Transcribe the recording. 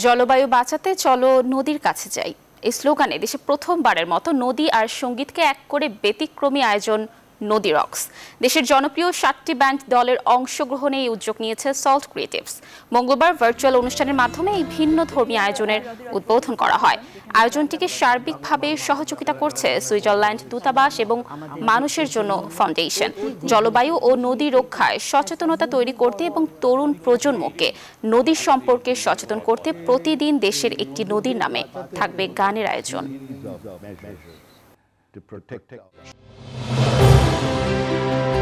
জলবায়ু বাঁচাতে চলো নদীর কাছে যাই এই স্লোগানে দেশে প্রথমবারের মতো নদী আর সঙ্গীতকে এক করে ব্যতিক্রমী আয়োজন নদি রক্স। দেশের জনপ্রিয় 7টি ব্যান্ড দলের অংশগ্রহণে এই উদ্যোগ নিয়েছে সল্ট ক্রিয়েটিভস। মঙ্গলবার ভার্চুয়াল অনুষ্ঠানের মাধ্যমে এই ভিন্ন ধর্মী আয়োজনের উদ্বোধন করা হয়। আয়োজনটিকে সার্বিকভাবে সহযোগিতা করছে সুইজারল্যান্ড দূতাবাস এবং মানুষের জন্য ফাউন্ডেশন। জলবায়ু ও নদী রক্ষায় সচেতনতা তৈরি করতে এবং তরুণ প্রজন্মকে নদী সম্পর্কে সচেতন করতে প্রতিদিন দেশের একটি নদীর নামে থাকবে গানের আয়োজন।